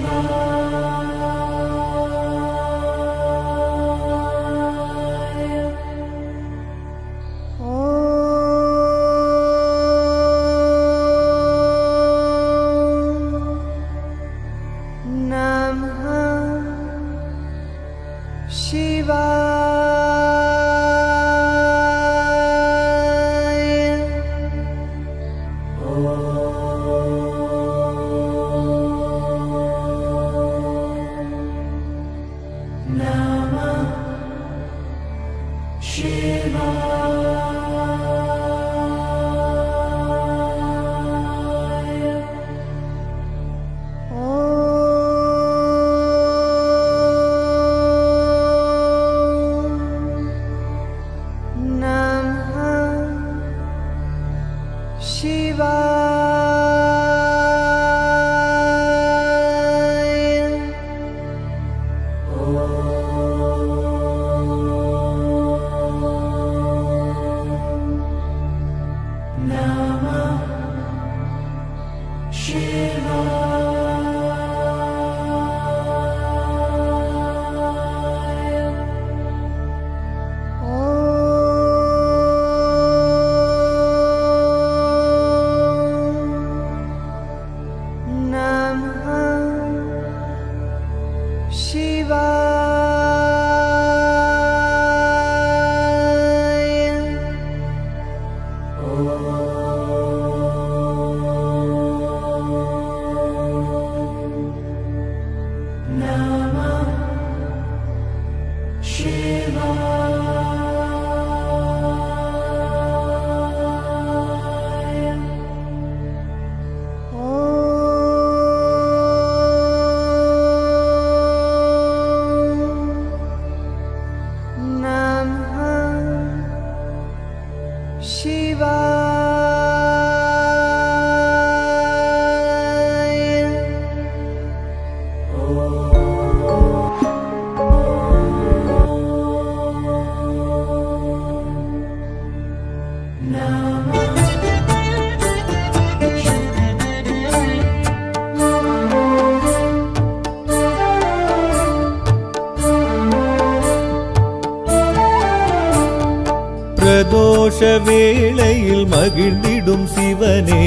பிரதோஷ வேளையில் மகிழ்ந்திடும் சிவனே,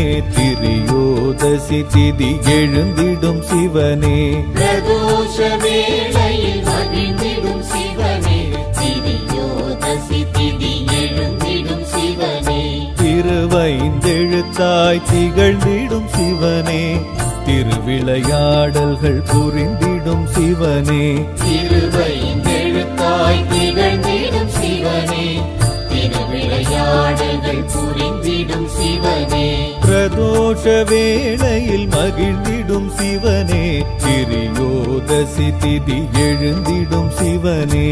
திரியோதசி திதி எழுந்திடும் சிவனே. பிரதோஷ வேளையில் மகிழ்ந்திடும் சிவனே, திரியோதசி திதி எழுந்திடும் சிவனே. திருவைந்தெழுத்தாய் திகழ்ந்திடும் சிவனே, திருவிளையாடல்கள் புரிந்திடும் சிவனே. திருவைந்தெழுத்தாய் திகழ்ந்திடும் சிவனே, திருவிளையாடல்கள் புரிந்திடும் சிவனே. பிரதோஷ வேளையில் மகிழ்ந்திடும் சிவனே, திரியோதசி திதி எழுந்திடும் சிவனே.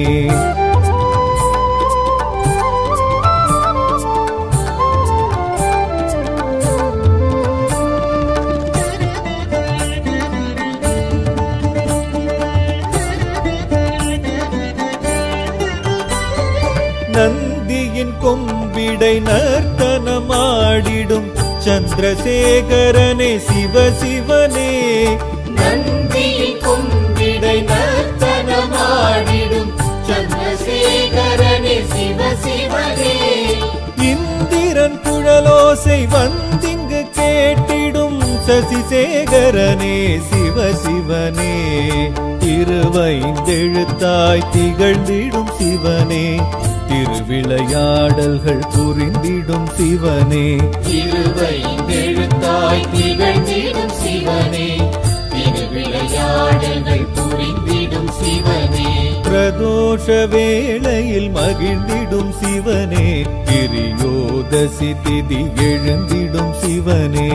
நந்தியின் கொம்பிடை நர்த்தனமாடிடும் சந்திரசேகரனே சிவசிவனே. நந்தியின் கொம்பிடை நர்த்தனமாடிடும் சந்திரசேகரனே சிவசிவனே. இந்திரன் குழலோசை வந்திங்கு கேட்டிடும் சசிசேகரனே சிவசிவனே. திருவைந்தெழுத்தாய் திகழ்ந்திடும் சிவனே, திருவிளையாடல்கள் புரிந்திடும் சிவனே. திருவைந்தெழுத்தாய் திகழ்ந்திடும் சிவனே, திருவிளையாடல்கள் புரிந்திடும் சிவனே. பிரதோஷ வேளையில் மகிழ்ந்திடும் சிவனே, திரியோதசி திதி எழுந்திடும் சிவனே.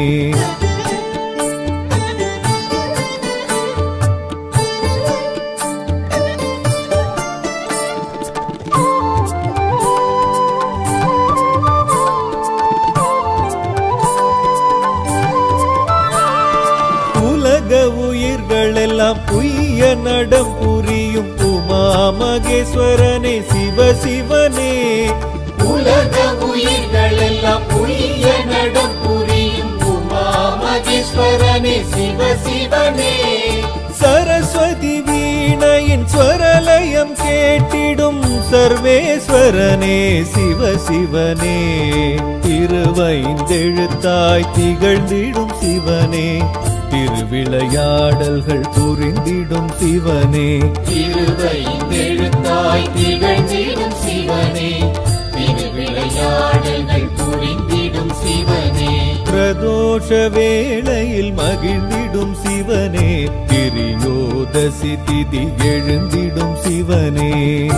உயிர்களெல்லாம் உய்ய நடம் புரியும் உமா மகேஸ்வரனே சிவசிவனே. உலக உயிர்களெல்லாம் உய்ய நடம் புரியும் உமா மகேஸ்வரனே சிவசிவனே. ஸ்வரலயம் கேட்டிடும் சர்வேஸ்வரனே சிவ சிவனே திருவைந்தெழுத்தாய் திகழ்ந்திடும் சிவனே திருவிளையாடல்கள் புரிந்திடும் சிவனே திருவைந்தெழுத்தாய் திகழ்ந்திடும் சிவனே திருவிளையாடல்கள் புரிந்திடும் சிவனே பிரதோஷ வேளையில் மகிழ்ந்திடும் சிவனே திரியோதசி திதி எழுந்திடும் சிவனே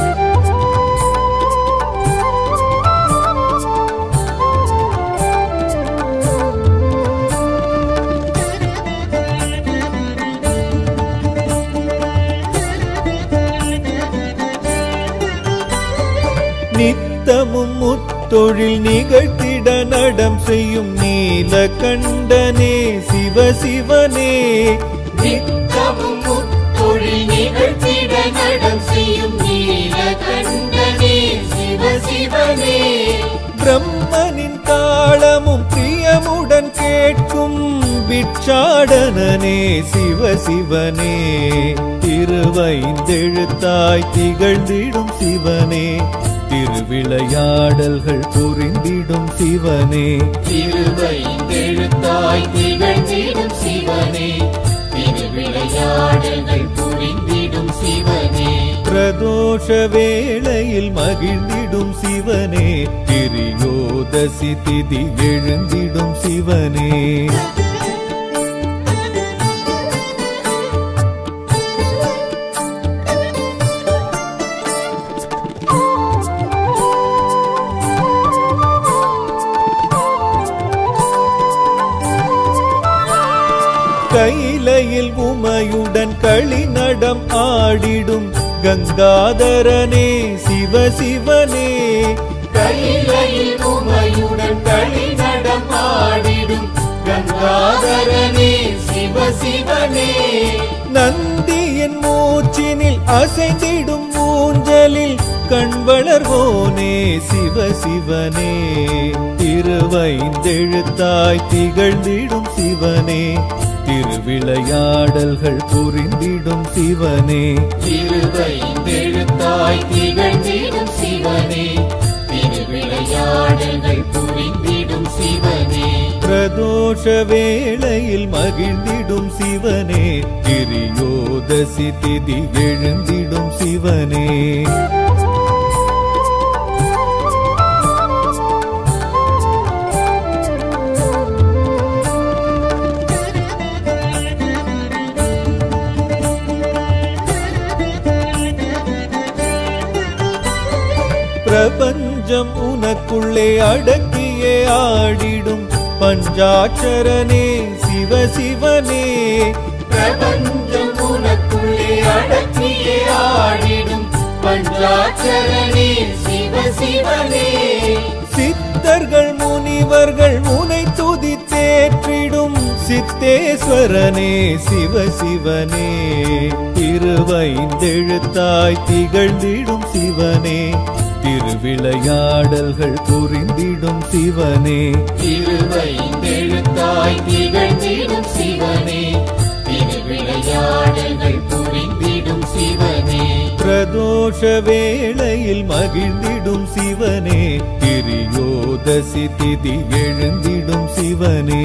நித்தமும் முத்தொழில் நிகழ்த்திட நடம் செய்யும் நீலகண்டனே சிவ சிவனே நித்தமும் முத்தொழில் நிகழ்த்திட நடம் செய்யும் நீலகண்டனே சிவ சிவனே பிரம்மனின் தாளமும் பிரியமுடன் கேட்கும் பிட்சாடனனே சிவ சிவனே திருவைந்தெழுத்தாய் திகழ்ந்திடும் சிவனே திருவிளையாடல்கள் புரிந்திடும் சிவனே திருவைந்தெழுத்தாய் திகழ்ந்திடும் சிவனே திருவிளையாடல்கள் புரிந்திடும் சிவனே பிரதோஷ வேளையில் மகிழ்ந்திடும் சிவனே திரியோதசி திதி எழுந்திடும் சிவனே கைலையில் உமையுடன் களிநடம் ஆடிடும் கங்காதரனே சிவ சிவனே கைலையில் உமையுடன் களிநடம் ஆடிடும் கங்காதரனே சிவ சிவனே நந்தியின் மூச்சினில் அசைந்திடும் ஊஞ்சலில் கண்வளர்வோனே சிவ சிவனே திருவைந்தெழுத்தாய் திகழ்ந்திடும் சிவனே திருவிளையாடல்கள் புரிந்திடும் சிவனே திருவைந்தெழுத்தாய் திகழ்ந்திடும் சிவனே திருவிளையாடல்கள் புரிந்திடும் சிவனே பிரதோஷ வேளையில் மகிழ்ந்திடும் சிவனே திரியோதசி திதி எழுந்திடும் சிவனே பிரபஞ்சம் உனக்குள்ளே அடக்கியே ஆடிடும் பஞ்சாட்சரனே சிவ சிவனே பிரபஞ்சம் உனக்குள்ளே அடக்கியே ஆடிடும் பஞ்சாட்சரனே சிவ சிவனே சித்தர்கள் முனிவர்கள் உனை துதி தேற்றிடும் சித்தேஸ்வரனே சிவ சிவனே திருவைந்தெழுத்தாய் திகழ்ந்திடும் சிவனே திருவிளையாடல்கள் புரிந்திடும் சிவனே திருவைந்தெழுத்தாய் திகழ்ந்திடும் சிவனே திருவிளையாடல்கள் புரிந்திடும் சிவனே பிரதோஷ வேளையில் மகிழ்ந்திடும் சிவனே திரியோதசி திதி எழுந்திடும் சிவனே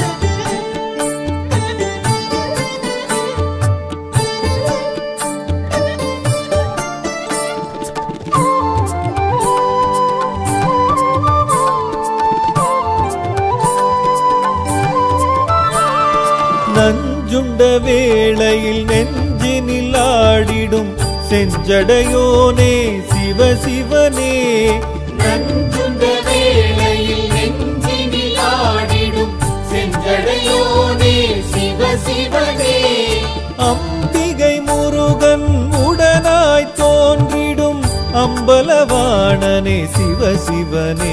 நஞ்சுண்ட வேளையில் நெஞ்சினில் ஆடிடும் செஞ்சடையோனே சிவ சிவனே நஞ்சுண்ட வேளையில் நெஞ்சினில் ஆடிடும் செஞ்சடையோனே சிவ சிவனே அம்பிகை முருகன் உடனாய் தோன்றிடும் அம்பலவாணனே சிவ சிவனே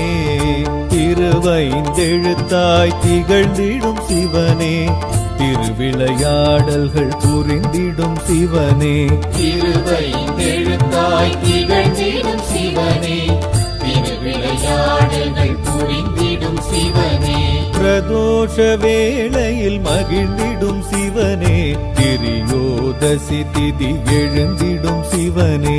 திருவைந்தெழுத்தாய் திகழ்ந்திடும் சிவனே திருவிளையாடல்கள் புரிந்திடும் சிவனே திருவைந்தெழுத்தாய் திகழ்ந்திடும் சிவனே திருவிளையாடல்கள் புரிந்திடும் சிவனே பிரதோஷ வேளையில் மகிழ்ந்திடும் சிவனே திரியோதசி திதி எழுந்திடும் சிவனே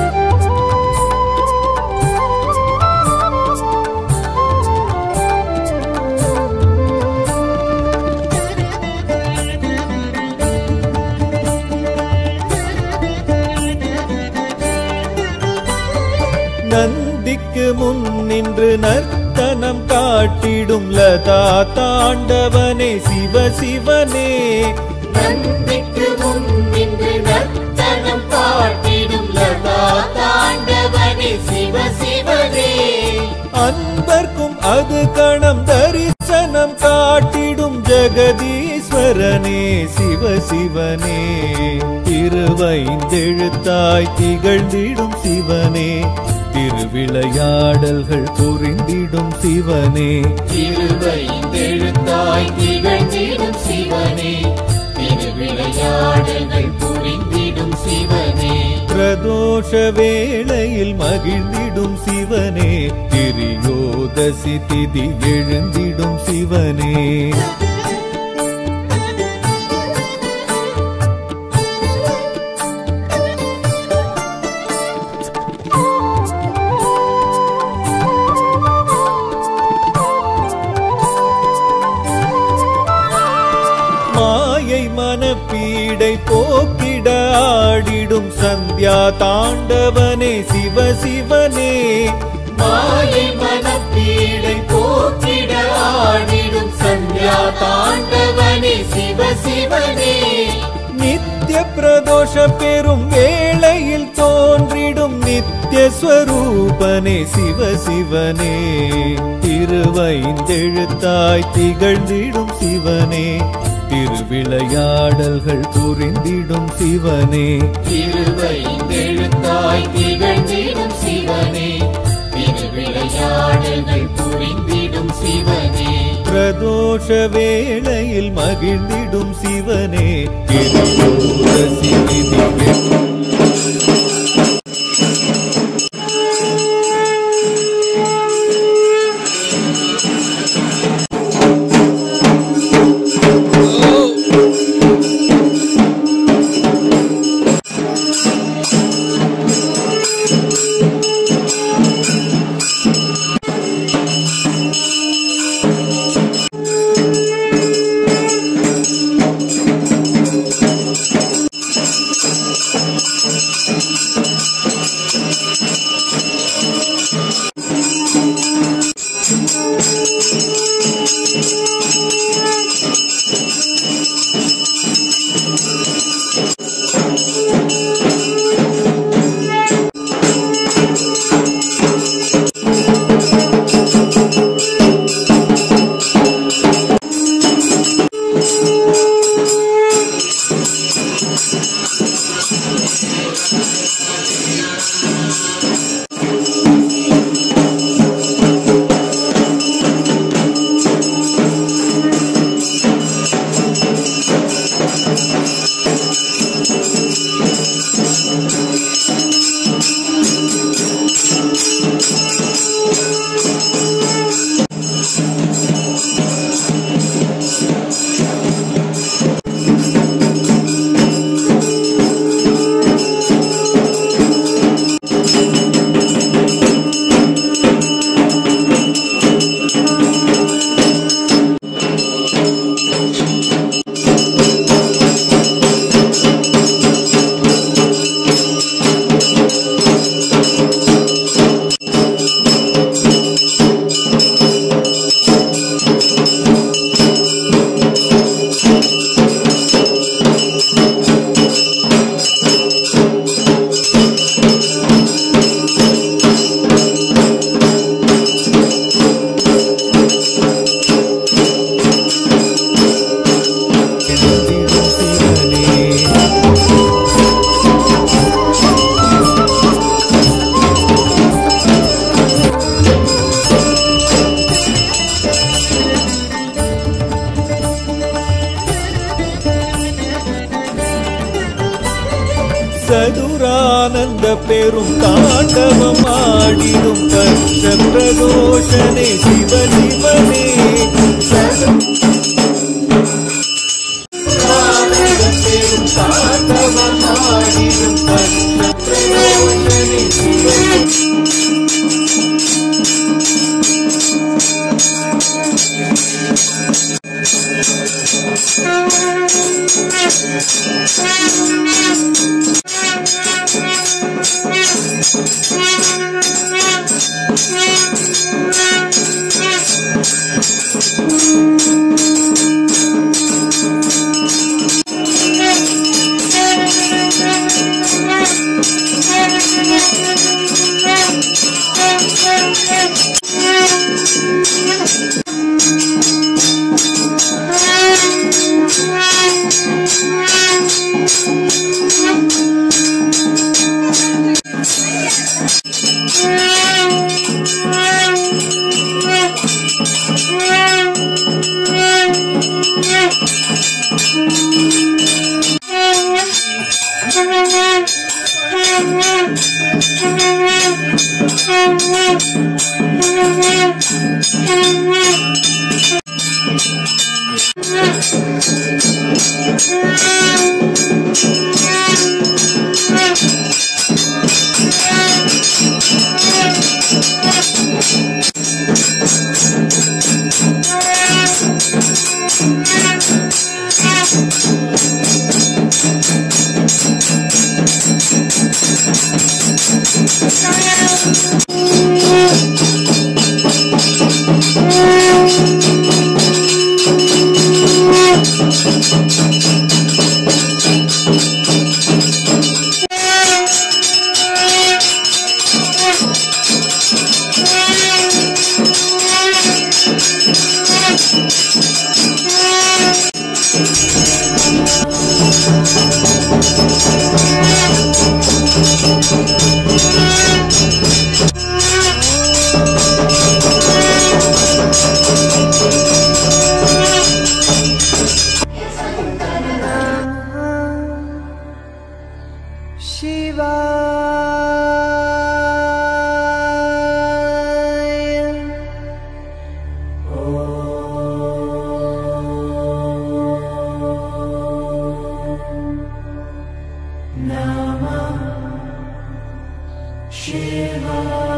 நந்திக்கு முன் நின்று நர்த்தனம் காட்டிடும் லதா தாண்டவனே சிவ சிவனே நந்திக்கு முன் நின்று நர்த்தனம் காட்டிடும் லதா தாண்டவனே சிவ சிவனே அன்பர்க்கும் அது கணம் தரிசனம் காட்டிடும் ஜெகதீஸ்வரனே சிவ சிவனே திருவைந்தெழுத்தாய் திகழ்ந்திடும் சிவனே திருவிளையாடல்கள் புரிந்திடும் சிவனே திருவைந்தெழுத்தாய் திகழ்ந்திடும் சிவனே திருவிளையாடல்கள் புரிந்திடும் சிவனே பிரதோஷ வேளையில் மகிழ்ந்திடும் சிவனே திரியோதசி திதி எழுந்திடும் சிவனே மாயை மனப்பீடை போக்கிட ஆடிடும் சந்தியா தாண்டவனே சிவ சிவனே மாயை மனப்பீடை போக்கிட ஆடிடும் சந்தியா தாண்டவனே சிவ சிவனே நித்ய பிரதோஷ பெரும் வேளையில் தோன்றிடும் நித்ய ஸ்வரூபனே சிவ சிவனே திருவைந்தெழுத்தாய் திகழ்ந்திடும் சிவனே திருவிளையாடல்கள் புரிந்திடும் சிவனே திருவைந்தெழுத்தாய் திகழ்ந்திடும் சிவனே திருவிளையாடல்கள் புரிந்திடும் சிவனே பிரதோஷ வேளையில் மகிழ்ந்திடும் சிவனே திரியோதசி திதி சதுரானந்த பெரும் தாண்டவம் ஆடிடும் கர்ஷ பிரதோஷனே சிவ சிவனே பெரும் தாண்டவம் ஆடிடும் கர்ஷ பிரதோஷனே Namah Shivaya.